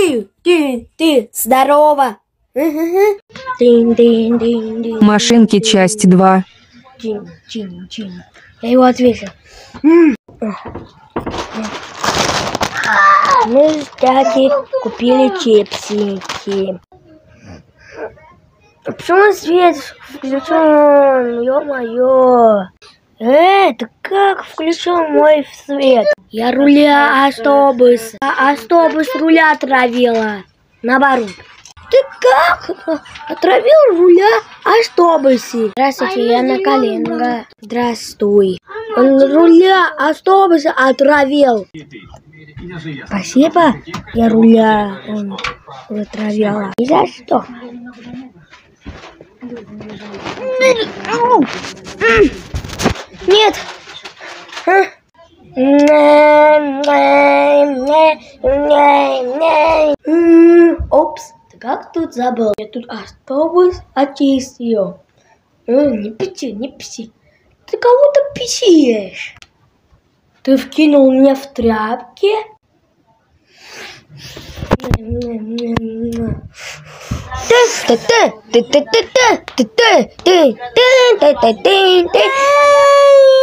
Ты, здорово. Машинки, часть 2. Чин. Я его ответил. Мы с дядей купили чипсики. Почему свет включен? Ё-моё. Это как включен мой свет? Я руля автобус. Автобус руля отравила. Наоборот. Ты как отравил руля автобусе? Здравствуйте, я на коленке. Здравствуй. Он руля автобуса отравил. Спасибо, я руля он отравила. И за что? Нет. Опс, ты как тут забыл? Я тут автобус очистил. Не пищи. Ты кого-то пищишь. Ты вкинул меня в тряпки? Ты.